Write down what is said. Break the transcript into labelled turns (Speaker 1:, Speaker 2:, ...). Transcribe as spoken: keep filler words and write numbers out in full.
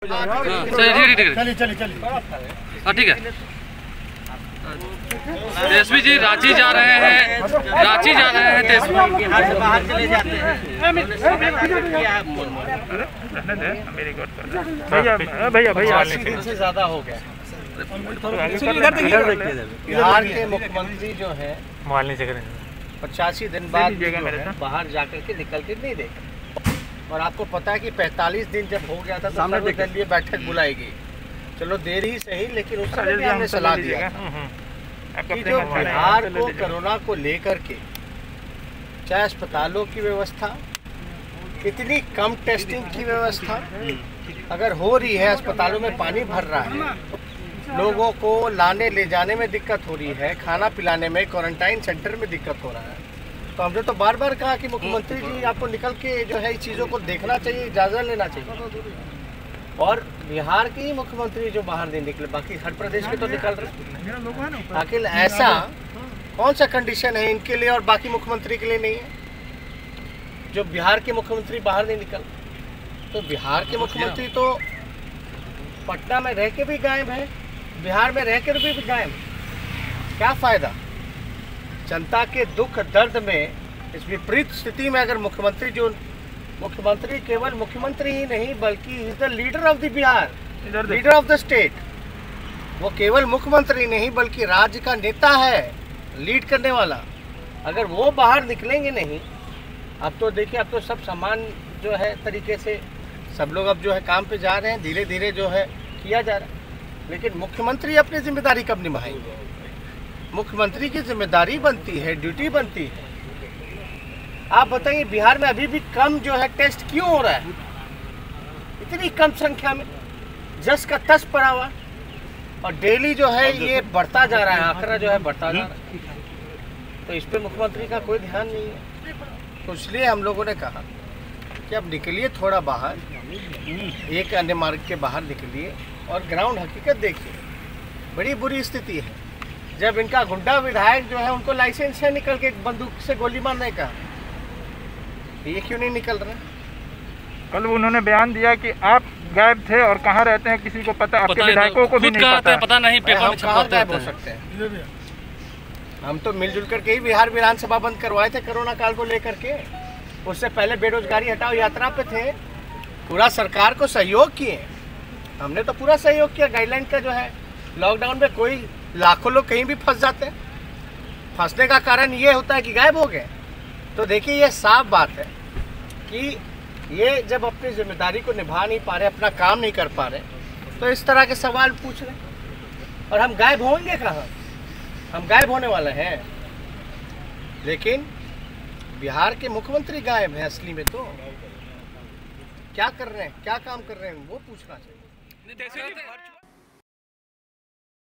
Speaker 1: चलिए चलिए चलिए हाँ ठीक है। तेजस्वी जी रांची जा रहे हैं, रांची जा रहे हैं तेजस्वी, बिहार से बाहर चले जाते हैं। भैया भैया भैया दिन से ज्यादा हो गया। बिहार के मुख्यमंत्री जो है पचासी दिन बाद बाहर जाकर के निकल के नहीं देखे, और आपको पता है कि पैंतालीस दिन जब हो गया था तो सर्वदलीय बैठक बुलाई गई। चलो देर ही सही, लेकिन उस समय भी हमने सलाह दिया कि जो बिहार को कोरोना को लेकर के चाहे अस्पतालों की व्यवस्था, इतनी कम टेस्टिंग की व्यवस्था अगर हो रही है, अस्पतालों में पानी भर रहा है, लोगों को लाने ले जाने में दिक्कत हो रही है, खाना पिलाने में, क्वारंटाइन सेंटर में दिक्कत हो रहा है, तो हमने तो बार बार कहा कि मुख्यमंत्री जी आपको निकल के जो है इस चीज़ों को देखना चाहिए, इजाज़त लेना चाहिए। और बिहार के ही मुख्यमंत्री जो बाहर नहीं निकले, बाकी हर प्रदेश के तो निकल रहे। आखिर ऐसा कौन सा कंडीशन है इनके लिए और बाकी मुख्यमंत्री के लिए नहीं है, जो बिहार के मुख्यमंत्री बाहर नहीं निकल? तो बिहार के मुख्यमंत्री तो पटना में रह के भी गायब है, बिहार में रह कर भी गायब। क्या फ़ायदा? जनता के दुख दर्द में इस विपरीत स्थिति में अगर मुख्यमंत्री जो मुख्यमंत्री केवल मुख्यमंत्री ही नहीं बल्कि is the leader of the Bihar, leader of the state, वो केवल मुख्यमंत्री नहीं बल्कि राज्य का नेता है, लीड करने वाला। अगर वो बाहर निकलेंगे नहीं, अब तो देखिए अब तो सब सामान जो है तरीके से सब लोग अब जो है काम पे जा रहे हैं, धीरे धीरे जो है किया जा रहा है, लेकिन मुख्यमंत्री अपनी जिम्मेदारी कब निभाएंगे? मुख्यमंत्री की जिम्मेदारी बनती है, ड्यूटी बनती है। आप बताइए बिहार में अभी भी कम जो है टेस्ट क्यों हो रहा है? इतनी कम संख्या में, जस का तस पड़ा हुआ, और डेली जो है ये बढ़ता जा रहा है, आंकड़ा जो है बढ़ता जा रहा है। तो इस पे मुख्यमंत्री का कोई ध्यान नहीं है। तो इसलिए हम लोगों ने कहा कि अब निकलिए थोड़ा बाहर, एक अन्य मार्ग के बाहर निकलिए और ग्राउंड हकीकत देखिए। बड़ी बुरी स्थिति है जब इनका गुंडा विधायक जो है उनको लाइसेंस है निकल के बंदूक से गोली मारने का, ये क्यों नहीं निकल रहा?
Speaker 2: कल उन्होंने बयान दिया कि आप गायब थे और कहाँ रहते हैं किसी को पता, आपके विधायकों को भी नहीं पता,
Speaker 1: पता नहीं पेपर में छपा
Speaker 2: गायब हो सकते हैं।
Speaker 1: हम तो मिलजुल करके ही बिहार विधानसभा बंद करवाए थे कोरोना काल को लेकर के। उससे पहले बेरोजगारी हटाओ यात्रा पे थे, पूरा सरकार को सहयोग किए, हमने तो पूरा सहयोग किया। गाइडलाइन का जो है लॉकडाउन में कोई लाखों लोग कहीं भी फंस जाते हैं, फंसने का कारण ये होता है कि गायब हो गए। तो देखिए ये साफ बात है कि ये जब अपनी जिम्मेदारी को निभा नहीं पा रहे, अपना काम नहीं कर पा रहे, तो इस तरह के सवाल पूछ रहे। और हम गायब होंगे कहाँ? हम गायब होने वाले हैं, लेकिन बिहार के मुख्यमंत्री गायब हैं असली में। तो क्या कर रहे हैं, क्या काम कर रहे हैं, वो पूछना चाहिए।